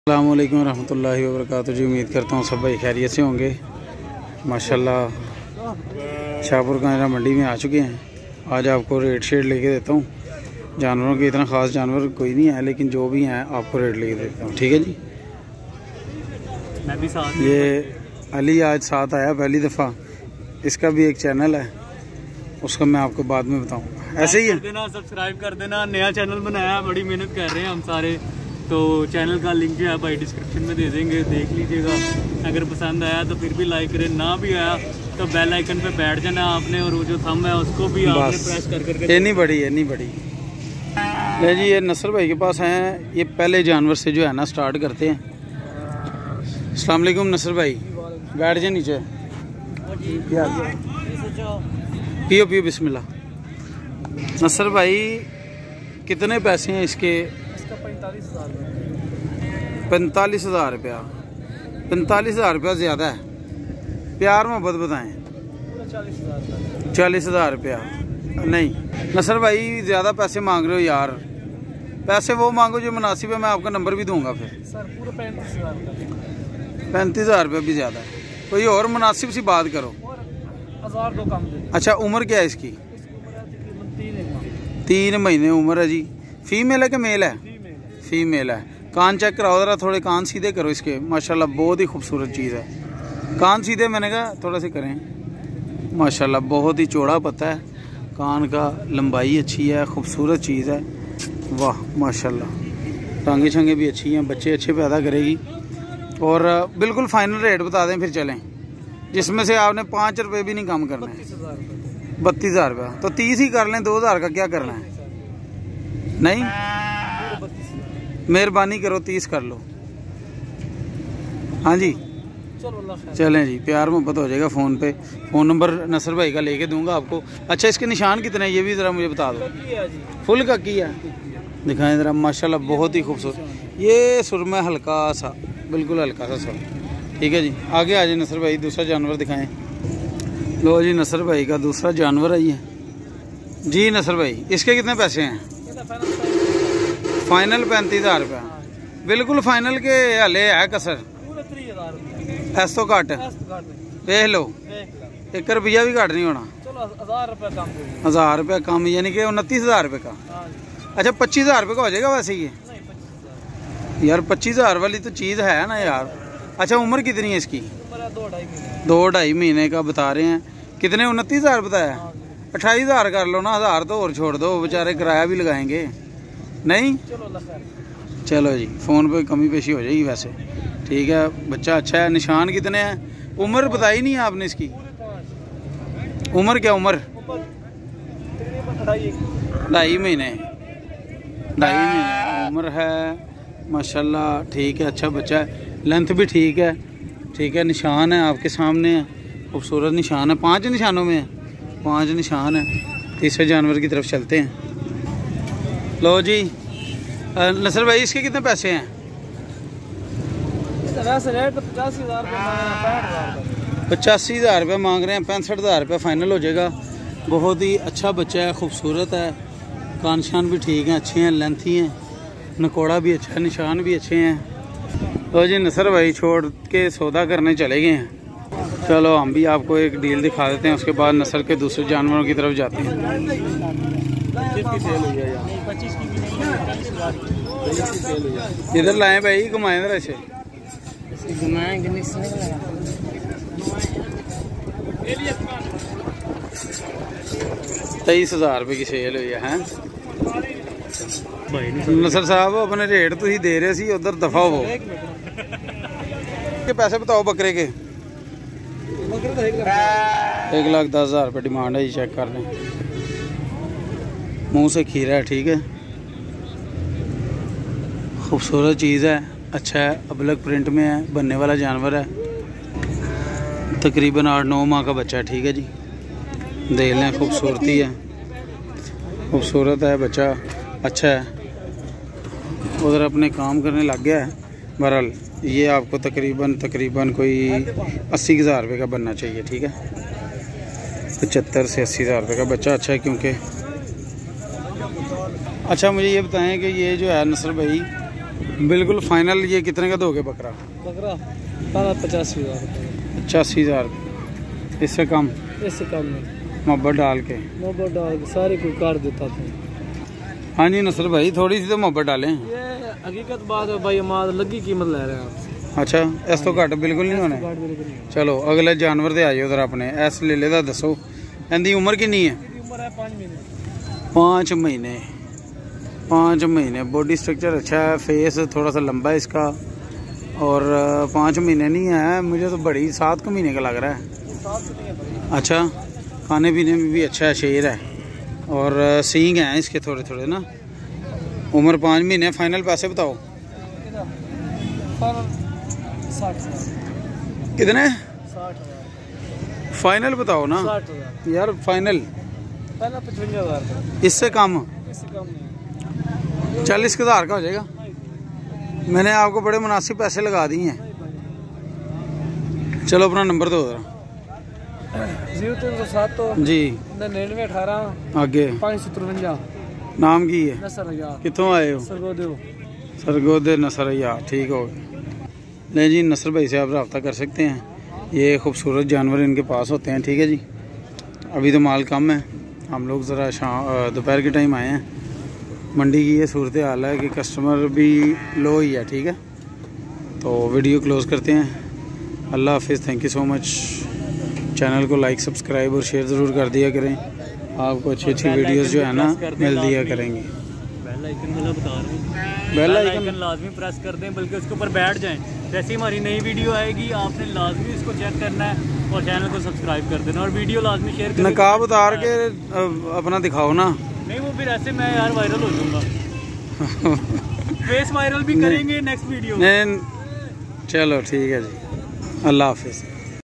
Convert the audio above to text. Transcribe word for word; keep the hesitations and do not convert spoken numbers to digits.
अस्सलाम वालेकुम रहमतुल्लाहि व बरकातुहू जी। उम्मीद करता हूँ सब भाई खैरियत से होंगे। माशाल्लाह शाहपुर कायरा मंडी में आ चुके हैं। आज आपको रेट शेट लेके देता हूँ। जानवरों के इतना ख़ास जानवर कोई नहीं है, लेकिन जो भी हैं आपको रेट लेके देता हूँ, ठीक है जी। मैं भी साथ ये अली आज साथ आया पहली दफ़ा। इसका भी एक चैनल है, उसका मैं आपको बाद में बताऊँ। ऐसे ही है, देना सब्सक्राइब कर देना। नया चैनल बनाया, बड़ी मेहनत कर रहे हैं हम सारे, तो चैनल का लिंक जो है भाई डिस्क्रिप्शन में दे देंगे, देख लीजिएगा। अगर पसंद आया तो फिर भी लाइक करें, ना भी आया तो बेल आइकन पे बैठ जाना आपने, और वो जो थंब है उसको भी आपने प्रेस कर करके। ये नहीं बड़ी है, नहीं बड़ी ले जी। ये नसर भाई के पास हैं। ये पहले जानवर से जो है ना स्टार्ट करते हैं। अस्सलाम वालेकुम नसर भाई, बैठ जाए नीचे, पियो पियो बिस्मिल्लाह। नसर भाई कितने पैसे हैं इसके? पैंतालीस हज़ार पैंतालीस हज़ार रुपया। पैंतालीस हज़ार रुपया ज़्यादा है, प्यार मोहब्बत बताएं। चालीस हज़ार रुपया नहीं नसर भाई, ज़्यादा पैसे मांग रहे हो यार। पैसे वो मांगो जो मुनासिब है, मैं आपका नंबर भी दूंगा फिर। सर पूरा पैंतीस हज़ार पैंतीस हज़ार रुपया भी ज़्यादा है, कोई और मुनासिब सी बात करो। हज़ार दो कम दे। अच्छा, उम्र क्या है इसकी? तीन महीने उम्र है जी। फीमेल है कि मेल है? फीमेल है। कान चेक कराओ ज़रा, थोड़े कान सीधे करो इसके। माशाल्लाह बहुत ही खूबसूरत चीज़ है। कान सीधे मैंने कहा थोड़ा से करें। माशाल्लाह बहुत ही चौड़ा पत्ता है, कान का लंबाई अच्छी है, खूबसूरत चीज़ है। वाह माशाल्लाह, टांगे छंगे भी अच्छी हैं, बच्चे अच्छे पैदा करेगी। और बिल्कुल फाइनल रेट बता दें फिर चलें, जिसमें से आपने पाँच रुपये भी नहीं कम करना है। बत्तीस हज़ार रुपया तो तीस ही कर लें, दो हज़ार का क्या करना है? नहीं, मेहरबानी करो, तीस कर लो। हाँ जी चलें जी, प्यार मोहब्बत हो जाएगा। फ़ोन पे फ़ोन नंबर नसर भाई का लेके दूंगा आपको। अच्छा, इसके निशान कितने हैं ये भी ज़रा मुझे बता दो। फुल का किया दिखाएं ज़रा। माशाल्लाह बहुत ही खूबसूरत। ये सुरमा हल्का सा, बिल्कुल हल्का सा सुर। ठीक है जी, आगे आ जाए नसर भाई, दूसरा जानवर दिखाएं। लो जी, नसर भाई का दूसरा जानवर है ये जी। नसर भाई इसके कितने पैसे हैं? फाइनल पैंतीस हज़ार रुपया, बिल्कुल फाइनल के हले है कसर। ऐस तो घट देख लो, एक रुपया भी घट नहीं होना। हज़ार रुपया कम, यानी कि उनतीस हज़ार रुपये का। अच्छा, पच्चीस हज़ार रुपये का हो जाएगा वैसे ये यार। पच्चीस हज़ार वाली तो चीज़ है ना यार। अच्छा, उम्र कितनी है इसकी? दो ढाई महीने का बता रहे हैं। कितने? उनतीस हज़ार बताया। अट्ठाईस हज़ार कर लो ना, हज़ार तो और छोड़ दो, बेचारे किराया भी लगाएंगे। नहीं चलो जी, फ़ोन पे कमी पेशी हो जाएगी वैसे। ठीक है, बच्चा अच्छा है। निशान कितने हैं? उम्र बताई नहीं है आपने इसकी। उम्र क्या? उम्र ढाई महीने ढाई महीने उम्र है। माशाल्लाह ठीक है, अच्छा बच्चा है, लेंथ भी ठीक है। ठीक है, निशान है आपके सामने है, खूबसूरत निशान है। पांच निशानों में है, पांच निशान है। तीसरे जानवर की तरफ चलते हैं। लो जी नसर भाई, इसके कितने पैसे हैं? पचासी हज़ार रुपये मांग रहे हैं, पैंसठ हज़ार रुपये फाइनल हो जाएगा। बहुत ही अच्छा बच्चा है, खूबसूरत है, कान शान भी ठीक हैं, अच्छे हैं, लेंथी हैं, नकोड़ा भी अच्छा है, निशान भी अच्छे हैं। तो जी नसर भाई छोड़ के सौदा करने चले गए हैं। चलो हम भी आपको एक डील दिखा देते हैं, उसके बाद नसर के दूसरे जानवरों की तरफ जाते हैं। इधर लाए भाई, घुमाए इधर ऐसे तेईस हज़ार रुपये की सेल हुई है। नसर साहब अपने रेट तो ही दे रहे सी, उधर दफा हो के पैसे बताओ बकरे के। एक लाख दस हज़ार रुपये डिमांड है जी, चेक कर लें। मुंह से खीरा है, ठीक है, खूबसूरत चीज़ है, अच्छा है, अबलग प्रिंट में है, बनने वाला जानवर है। तकरीबन आठ नौ माह का बच्चा है। ठीक है जी, देख लें, खूबसूरती है, खूबसूरत है बच्चा, अच्छा है। उधर अपने काम करने लग गया है। बहरहाल ये आपको तकरीबन तकरीबन कोई अस्सी हज़ार रुपये का बनना चाहिए। ठीक है, पचहत्तर से अस्सी हज़ार रुपये का बच्चा अच्छा है। क्योंकि अच्छा मुझे ये बताएं कि ये जो है नसर भाई बिल्कुल फाइनल। ये कितने का दोगे बकरा? बकरा पचासी हज़ार रुपये। पचासी हज़ार इससे कम? इससे कम नहीं, मोहब्बत डाल के। मोहब्बत डाल के सारे कोई कर देता था। हाँ जी नसर भाई, थोड़ी सी तो मोहब्बत डालें। ये हकीकत बात है भाई, हमारा लगी कीमत ले रहे हैं आपसे। अच्छा, इस तो घट बिल्कुल नहीं होने। चलो अगले जानवर दे आइए उधर अपने। इस लेले दा दसो, इनकी उम्र कितनी है? उम्र है पाँच महीने। पाँच महीने पाँच महीने बॉडी स्ट्रक्चर अच्छा है, फेस थोड़ा सा लंबा है इसका, और पाँच महीने नहीं है, मुझे तो बड़ी सात के महीने का लग रहा है। अच्छा, खाने पीने में भी अच्छा है, शेर है, और सींग हैं इसके थोड़े थोड़े ना। उम्र पाँच महीने। फाइनल पैसे बताओ कितने? फाइनल बताओ ना यार, फाइनल। पचवंजा हज़ार। इससे कम? इससे कम नहीं। चालीस हज़ार का हो जाएगा। मैंने आपको बड़े मुनासिब पैसे लगा दिए हैं। चलो अपना नंबर दो जरा। जीरो तीन सौ सात जी निन्यानवे अठारह आगे पाँच सौ तिरवंजा। नाम की है? नसर यार। कितों आए हो? सरगोदे। सरगोदे नसर यार, ठीक हो गया। नहीं जी, नसर भाई से आप रब्ता कर सकते हैं। ये खूबसूरत जानवर इनके पास होते हैं, ठीक है जी। अभी तो माल कम है, हम लोग ज़रा शाम दोपहर के टाइम आए हैं। मंडी की ये सूरत हाल है कि कस्टमर भी लो ही है, ठीक है। तो वीडियो क्लोज़ करते हैं। अल्लाह हाफिज़, thank you so much. Channel को लाइक सब्सक्राइब और शेयर ज़रूर कर दिया करें, आपको अच्छी अच्छी वीडियोस जो है ना मिल दिया करेंगे। बेल आइकन वाला बता रहे हैं, बेल बेल आइकन आइकन लाजमी प्रेस कर दें, बल्कि उसके ऊपर बैठ जाएं। जैसे ही हमारी नई वीडियो आएगी आपने लाजमी इसको चेक करना है और चैनल को सब्सक्राइब कर देना, और वीडियो लाजमी शेयर करना। नकाब उतार के अपना दिखाओ ना। नहीं, वो फिर ऐसे मैं यार वायरल हो जाऊंगा। फेस वायरल भी करेंगे नेक्स्ट वीडियो। नहीं, चलो ठीक है जी, अल्लाह हाफिज़।